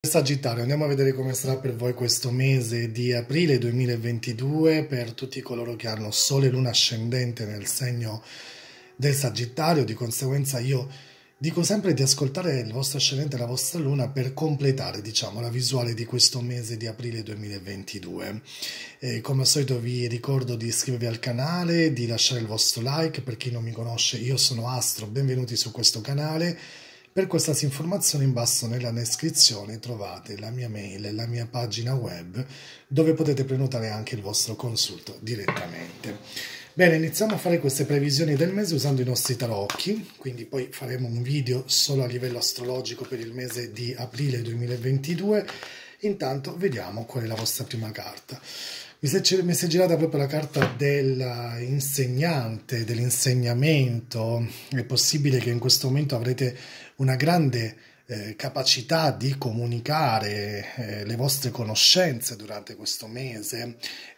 Sagittario, andiamo a vedere come sarà per voi questo mese di aprile 2022 per tutti coloro che hanno Sole e Luna ascendente nel segno del Sagittario. Di conseguenza io dico sempre di ascoltare il vostro ascendente e la vostra Luna per completare, diciamo, la visuale di questo mese di aprile 2022. Come al solito vi ricordo di iscrivervi al canale, di lasciare il vostro like. Per chi non mi conosce, io sono Astro, benvenuti su questo canale. Per qualsiasi informazione in basso nella descrizione trovate la mia mail e la mia pagina web dove potete prenotare anche il vostro consulto direttamente. Bene, iniziamo a fare queste previsioni del mese usando i nostri tarocchi, quindi poi faremo un video solo a livello astrologico per il mese di aprile 2022. Intanto vediamo qual è la vostra prima carta. Mi si è girata proprio la carta dell'insegnante, dell'insegnamento. È possibile che in questo momento avrete una grande capacità di comunicare le vostre conoscenze durante questo mese.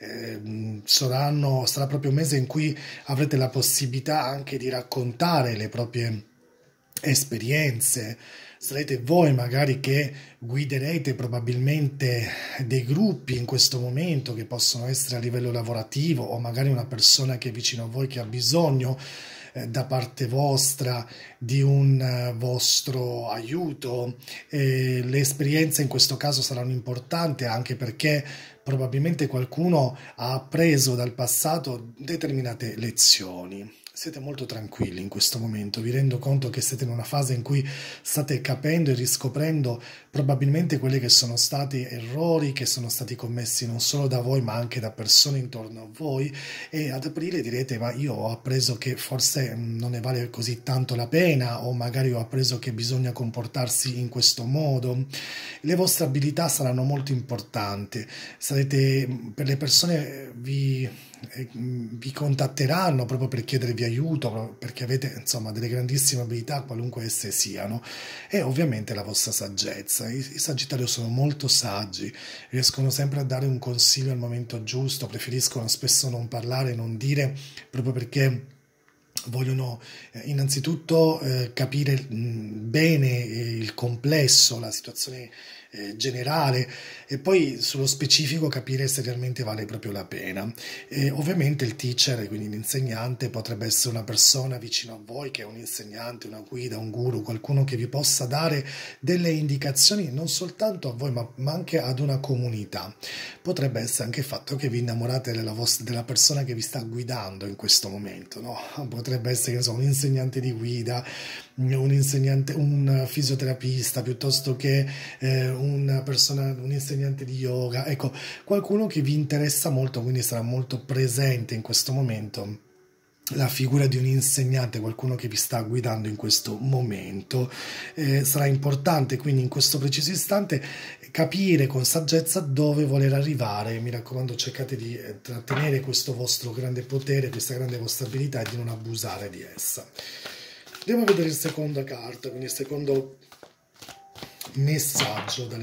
Sarà proprio un mese in cui avrete la possibilità anche di raccontare le proprie esperienze. Sarete voi magari che guiderete probabilmente dei gruppi in questo momento, che possono essere a livello lavorativo o magari una persona che è vicino a voi che ha bisogno da parte vostra di un vostro aiuto. Le esperienze in questo caso saranno importanti anche perché probabilmente qualcuno ha appreso dal passato determinate lezioni. Siete molto tranquilli in questo momento, vi rendo conto che siete in una fase in cui state capendo e riscoprendo probabilmente quelli che sono stati errori che sono stati commessi non solo da voi ma anche da persone intorno a voi, e ad aprile direte: ma io ho appreso che forse non ne vale così tanto la pena, o magari ho appreso che bisogna comportarsi in questo modo. Le vostre abilità saranno molto importanti, per le persone vi contatteranno proprio per chiedervi aiuto, perché avete insomma delle grandissime abilità qualunque esse siano, e ovviamente la vostra saggezza. I Sagittario sono molto saggi, riescono sempre a dare un consiglio al momento giusto, preferiscono spesso non parlare, non dire, proprio perché vogliono innanzitutto capire bene il complesso, la situazione generale, e poi sullo specifico capire se realmente vale proprio la pena. Ovviamente il teacher, quindi l'insegnante, potrebbe essere una persona vicino a voi che è un insegnante, una guida, un guru, qualcuno che vi possa dare delle indicazioni non soltanto a voi ma anche ad una comunità. Potrebbe essere anche il fatto che vi innamorate della persona che vi sta guidando in questo momento, no? Potrebbe essere, insomma, un insegnante di guida, un insegnante, un fisioterapista, piuttosto che un insegnante di yoga. Ecco, qualcuno che vi interessa molto, quindi sarà molto presente in questo momento la figura di un insegnante, qualcuno che vi sta guidando in questo momento. Sarà importante quindi in questo preciso istante capire con saggezza dove voler arrivare. Mi raccomando, cercate di trattenere questo vostro grande potere, questa grande vostra abilità, e di non abusare di essa. Andiamo a vedere la seconda carta, quindi il secondo messaggio dalle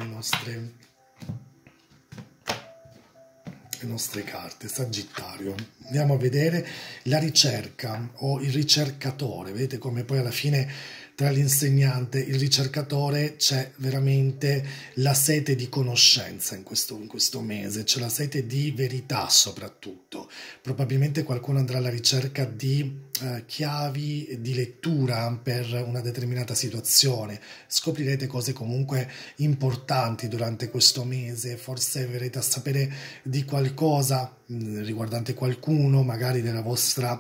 nostre carte. Sagittario, andiamo a vedere la ricerca o il ricercatore. Vedete come poi alla fine tra l'insegnante e il ricercatore c'è veramente la sete di conoscenza in questo mese, c'è la sete di verità soprattutto. Probabilmente qualcuno andrà alla ricerca di chiavi di lettura per una determinata situazione. Scoprirete cose comunque importanti durante quesro mese, forse verrete a sapere di qualcosa riguardante qualcuno, magari della vostra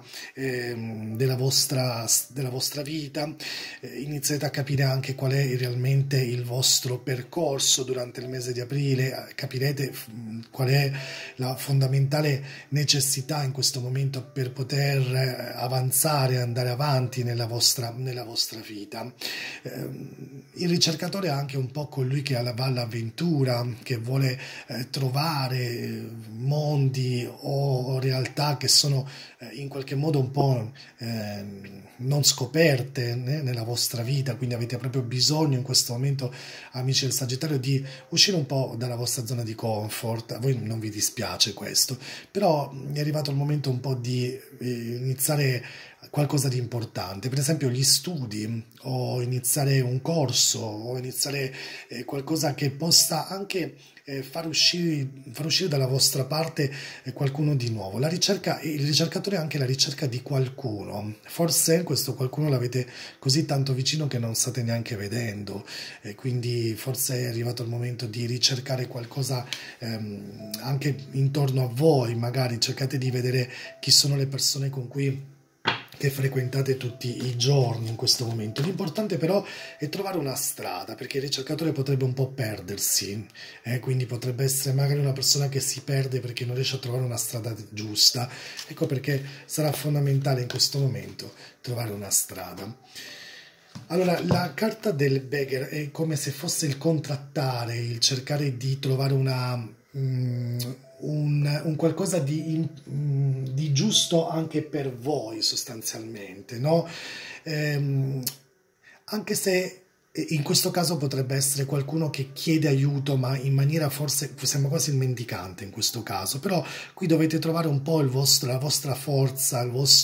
vita. Inizierete a capire anche qual è realmente il vostro percorso durante il mese di aprile, capirete qual è la fondamentale necessità in questo momento per poter avanzare, andare avanti nella vostra vita. Il ricercatore è anche un po' colui che va all'avventura, che vuole trovare mondi o realtà che sono in qualche modo un po' non scoperte nella vostra vita, quindi avete proprio bisogno in questo momento, amici del Sagittario, di uscire un po' dalla vostra zona di comfort. A voi non vi dispiace questo, però è arrivato il momento un po' di iniziare qualcosa di importante, per esempio gli studi o iniziare un corso o iniziare qualcosa che possa anche far uscire dalla vostra parte qualcuno di nuovo. La ricerca, il ricercatore è anche la ricerca di qualcuno, forse questo qualcuno l'avete così tanto vicino che non state neanche vedendo, e quindi forse è arrivato il momento di ricercare qualcosa anche intorno a voi, magari cercate di vedere chi sono le persone con cui che frequentate tutti i giorni in questo momento. L'importante però è trovare una strada, perché il ricercatore potrebbe un po' perdersi, quindi potrebbe essere magari una persona che si perde perché non riesce a trovare una strada giusta. Ecco perché sarà fondamentale in questo momento trovare una strada. Allora, la carta del Beggar è come se fosse il contrattare, il cercare di trovare un qualcosa di giusto anche per voi sostanzialmente, no? Ehm, Anche se in questo caso potrebbe essere qualcuno che chiede aiuto, ma in maniera forse sembra quasi il mendicante in questo caso, però qui dovete trovare un po' la vostra forza,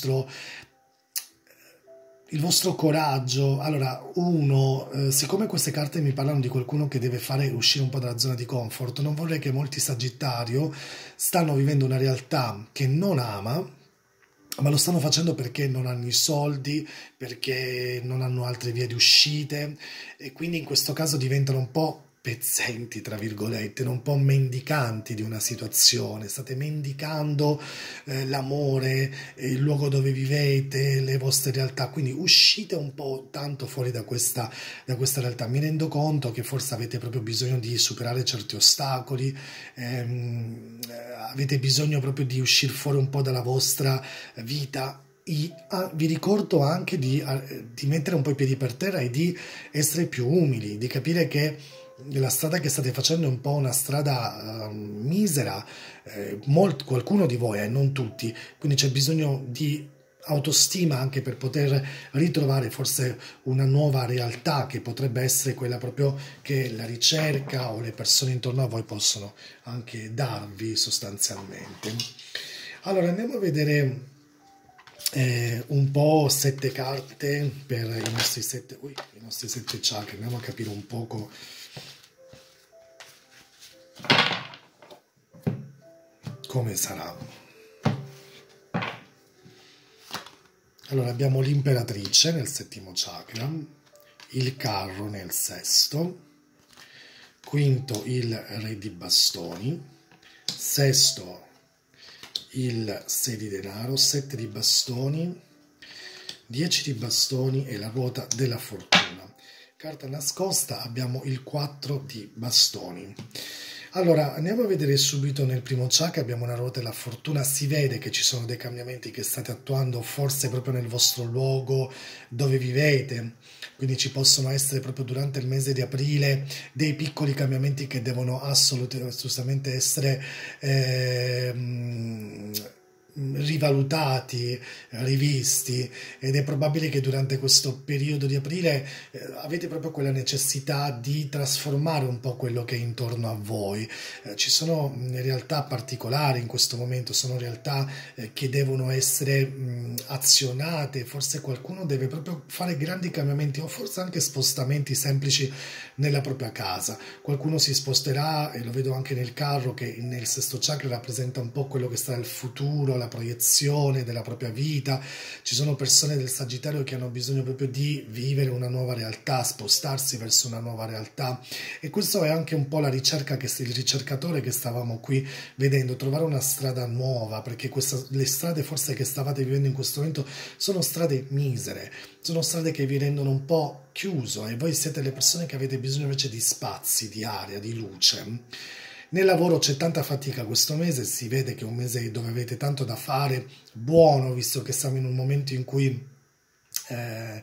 il vostro coraggio. Allora, siccome queste carte mi parlano di qualcuno che deve fare uscire un po' dalla zona di comfort, non vorrei che molti Sagittario stanno vivendo una realtà che non ama, ma lo stanno facendo perché non hanno i soldi, perché non hanno altre vie di uscite, e quindi in questo caso diventano un po' pezzenti, tra virgolette, un po' mendicanti di una situazione. State mendicando l'amore, il luogo dove vivete, le vostre realtà, quindi uscite un po' tanto fuori da questa realtà. Mi rendo conto che forse avete proprio bisogno di superare certi ostacoli, avete bisogno proprio di uscire fuori un po' dalla vostra vita. Vi ricordo anche di mettere un po' i piedi per terra e di essere più umili, di capire che la strada che state facendo è un po' una strada misera, qualcuno di voi, non tutti, quindi c'è bisogno di autostima anche per poter ritrovare forse una nuova realtà che potrebbe essere quella proprio che la ricerca o le persone intorno a voi possono anche darvi sostanzialmente. Allora andiamo a vedere un po' 7 carte per i nostri sette chakra, andiamo a capire un poco come sarà. Allora abbiamo l'imperatrice nel settimo chakra, il carro nel sesto, quinto il re di bastoni, sesto il 6 di denaro, 7 di bastoni, 10 di bastoni e la ruota della fortuna. Carta nascosta abbiamo il 4 di bastoni. Allora, andiamo a vedere subito nel primo chakra, abbiamo una ruota della fortuna, si vede che ci sono dei cambiamenti che state attuando forse proprio nel vostro luogo dove vivete, quindi ci possono essere proprio durante il mese di aprile dei piccoli cambiamenti che devono assolutamente essere rivalutati, rivisti, ed è probabile che durante questo periodo di aprile avete proprio quella necessità di trasformare un po' quello che è intorno a voi. Ci sono realtà particolari in questo momento, sono realtà che devono essere azionate, forse qualcuno deve proprio fare grandi cambiamenti o forse anche spostamenti semplici nella propria casa. Qualcuno si sposterà, e lo vedo anche nel carro che nel sesto chakra rappresenta un po' quello che sarà il futuro, la proiezione della propria vita. Ci sono persone del Sagittario che hanno bisogno proprio di vivere una nuova realtà, spostarsi verso una nuova realtà, e questo è anche un po' la ricerca il ricercatore che stavamo qui vedendo, trovare una strada nuova, perché le strade forse che stavate vivendo in questo momento sono strade misere, sono strade che vi rendono un po' chiuso, e voi siete le persone che avete bisogno invece di spazi, di aria, di luce. Nel lavoro c'è tanta fatica questo mese, si vede che è un mese dove avete tanto da fare, buono, visto che siamo in un momento in cui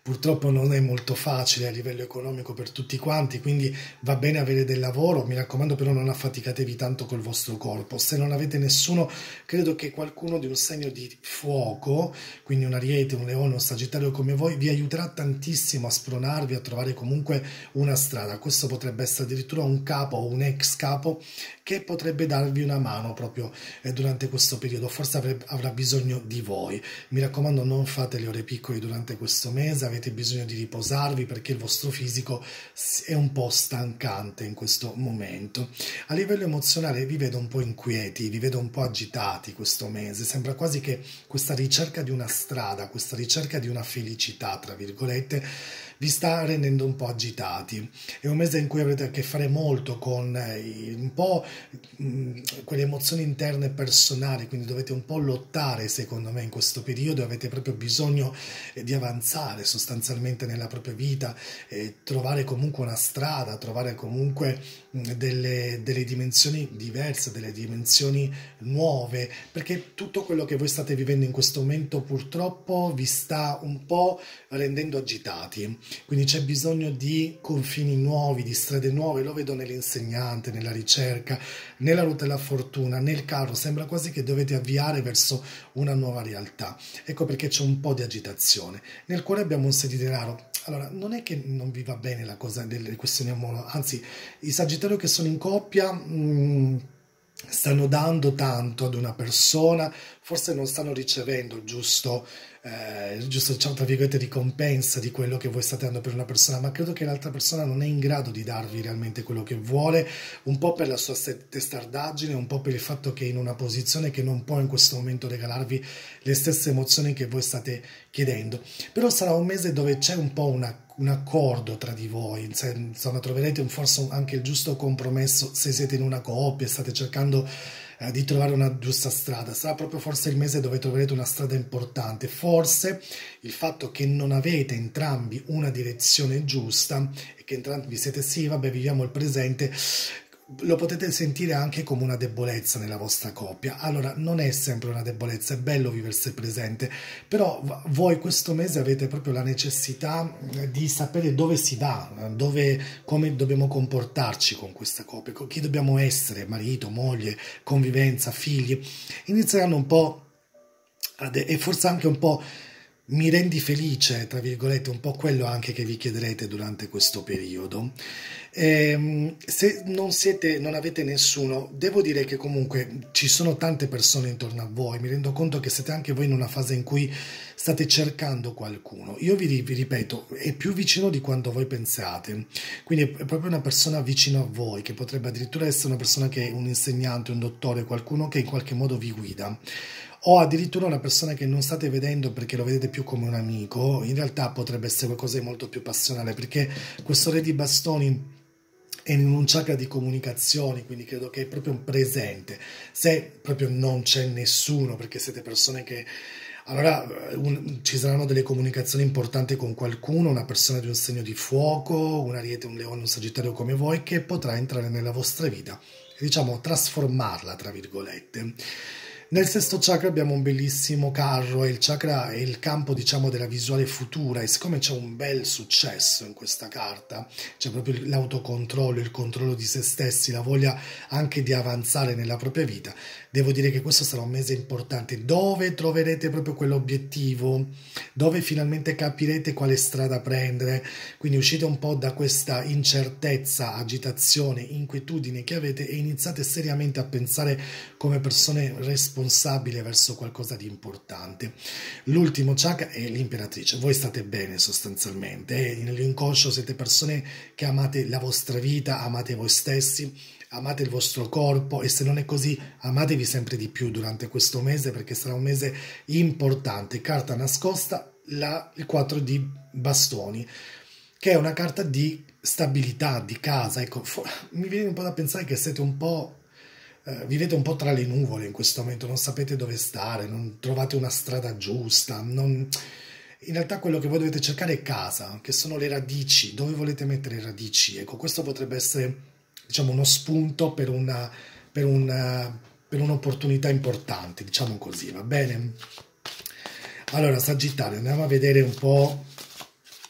purtroppo non è molto facile a livello economico per tutti quanti, quindi va bene avere del lavoro, mi raccomando però non affaticatevi tanto col vostro corpo. Se non avete nessuno, credo che qualcuno di un segno di fuoco, quindi un Ariete, un Leone, un Sagittario come voi, vi aiuterà tantissimo a spronarvi, a trovare comunque una strada. Questo potrebbe essere addirittura un capo o un ex capo che potrebbe darvi una mano proprio durante questo periodo, forse avrà bisogno di voi. Mi raccomando, non fate le ore piccole durante questo mese, avete bisogno di riposarvi perché il vostro fisico è un po' stancante in questo momento. A livello emozionale vi vedo un po' inquieti, vi vedo un po' agitati questo mese, sembra quasi che questa ricerca di una strada, questa ricerca di una felicità, tra virgolette, vi sta rendendo un po' agitati. È un mese in cui avrete a che fare molto con un po' quelle emozioni interne personali, quindi dovete un po' lottare, secondo me, in questo periodo, avete proprio bisogno di avanzare sostanzialmente nella propria vita, trovare comunque una strada, trovare comunque delle dimensioni diverse, delle dimensioni nuove, perché tutto quello che voi state vivendo in questo momento purtroppo vi sta un po' rendendo agitati, quindi c'è bisogno di confini nuovi, di strade nuove, lo vedo nell'insegnante, nella ricerca, nella ruota della fortuna, nel carro, sembra quasi che dovete avviare verso una nuova realtà. Ecco perché c'è un po' di agitazione. Nel cuore abbiamo un 6 di denaro. Allora, non è che non vi va bene la cosa delle questioni amorose, anzi, i Sagittario che sono in coppia stanno dando tanto ad una persona, forse non stanno ricevendo il giusto diciamo, tra virgolette, ricompensa di quello che voi state dando per una persona, ma credo che l'altra persona non è in grado di darvi realmente quello che vuole, un po' per la sua testardaggine, un po' per il fatto che è in una posizione che non può in questo momento regalarvi le stesse emozioni che voi state chiedendo. Però sarà un mese dove c'è un po' un accordo tra di voi, insomma troverete forse anche il giusto compromesso se siete in una coppia e state cercando di trovare una giusta strada. Sarà proprio forse il mese dove troverete una strada importante, forse il fatto che non avete entrambi una direzione giusta e che entrambi siete sì, vabbè, viviamo il presente, lo potete sentire anche come una debolezza nella vostra coppia. Allora, non è sempre una debolezza, è bello viversi il presente, però voi questo mese avete proprio la necessità di sapere dove si va, come dobbiamo comportarci con questa coppia, con chi dobbiamo essere, marito, moglie, convivenza, figli. Inizieranno un po' e forse anche un po' mi rendi felice, tra virgolette, un po' quello anche che vi chiederete durante questo periodo. Se non avete nessuno, devo dire che comunque ci sono tante persone intorno a voi, mi rendo conto che siete anche voi in una fase in cui state cercando qualcuno. Io vi ripeto, è più vicino di quanto voi pensate, quindi è proprio una persona vicino a voi, che potrebbe addirittura essere una persona che è un insegnante, un dottore, qualcuno che in qualche modo vi guida, o addirittura una persona che non state vedendo perché lo vedete più come un amico. In realtà potrebbe essere qualcosa di molto più passionale, perché questo re di bastoni è in un chakra di comunicazioni, quindi credo che è proprio un presente. Se proprio non c'è nessuno, perché siete persone che allora ci saranno delle comunicazioni importanti con qualcuno, una persona di un segno di fuoco, un Ariete, un Leone, un Sagittario come voi, che potrà entrare nella vostra vita e diciamo trasformarla, tra virgolette. Nel sesto chakra abbiamo un bellissimo carro, e il chakra è il campo, diciamo, della visuale futura, e siccome c'è un bel successo in questa carta, c'è proprio l'autocontrollo, il controllo di se stessi, la voglia anche di avanzare nella propria vita, devo dire che questo sarà un mese importante, dove troverete proprio quell'obiettivo, dove finalmente capirete quale strada prendere, quindi uscite un po' da questa incertezza, agitazione, inquietudine che avete e iniziate seriamente a pensare come persone responsabili verso qualcosa di importante. L'ultimo chakra è l'imperatrice, voi state bene sostanzialmente, nell'inconscio siete persone che amate la vostra vita, amate voi stessi, amate il vostro corpo, e se non è così amatevi sempre di più durante questo mese, perché sarà un mese importante. Carta nascosta, il 4 di bastoni, che è una carta di stabilità, di casa. Ecco, mi viene un po' da pensare che siete un po' vivete un po' tra le nuvole in questo momento, non sapete dove stare, non trovate una strada giusta, in realtà quello che voi dovete cercare è casa, che sono le radici, dove volete mettere le radici. Ecco, questo potrebbe essere, diciamo, uno spunto per un'opportunità importante, diciamo così, va bene? Allora, Sagittario, andiamo a vedere un po'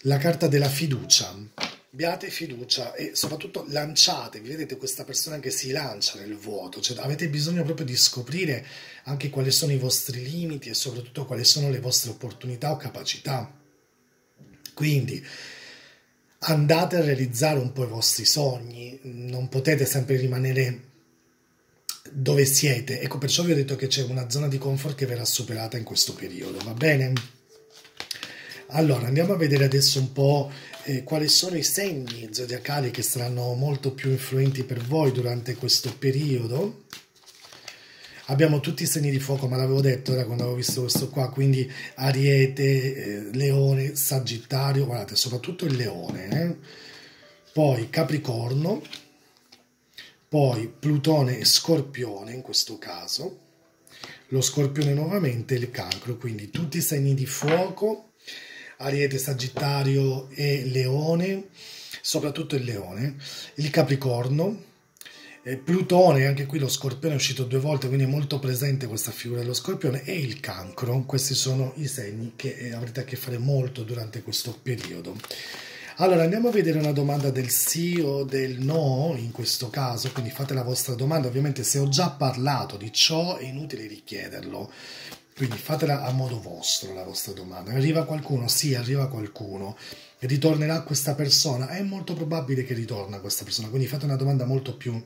la carta della fiducia. Abbiate fiducia e soprattutto lanciatevi, vedete questa persona che si lancia nel vuoto, cioè avete bisogno proprio di scoprire anche quali sono i vostri limiti e soprattutto quali sono le vostre opportunità o capacità. Quindi andate a realizzare un po' i vostri sogni, non potete sempre rimanere dove siete, ecco perciò vi ho detto che c'è una zona di comfort che verrà superata in questo periodo, va bene? Allora andiamo a vedere adesso un po' quali sono i segni zodiacali che saranno molto più influenti per voi durante questo periodo. Abbiamo tutti i segni di fuoco, ma l'avevo detto ora quando avevo visto questo qua, quindi Ariete, Leone, Sagittario, guardate, soprattutto il Leone, poi Capricorno, poi Plutone e Scorpione in questo caso, lo Scorpione nuovamente e il Cancro, quindi tutti i segni di fuoco, Ariete, Sagittario e Leone, soprattutto il Leone, il Capricorno, Plutone, anche qui lo Scorpione è uscito 2 volte, quindi è molto presente questa figura dello Scorpione, e il Cancro. Questi sono i segni che avrete a che fare molto durante questo periodo. Allora andiamo a vedere una domanda del sì o del no in questo caso, quindi fate la vostra domanda. Ovviamente se ho già parlato di ciò è inutile richiederlo, quindi fatela a modo vostro la vostra domanda. Arriva qualcuno? Sì, arriva qualcuno. Ritornerà questa persona? È molto probabile che ritorna questa persona, quindi fate una domanda molto più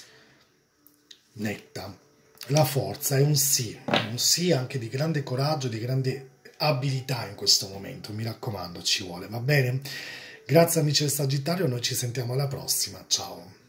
netta. La forza è un sì anche di grande coraggio, di grande abilità in questo momento, mi raccomando, ci vuole, va bene? Grazie amici del Sagittario, noi ci sentiamo alla prossima, ciao!